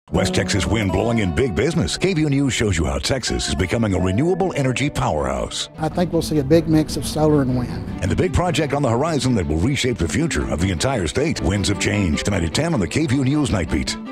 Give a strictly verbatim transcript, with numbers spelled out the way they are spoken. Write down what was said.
West Texas wind blowing in big business. K V U News shows you how Texas is becoming a renewable energy powerhouse. I think we'll see a big mix of solar and wind. And the big project on the horizon that will reshape the future of the entire state. Winds of Change, tonight at ten on the K V U News Night Beat.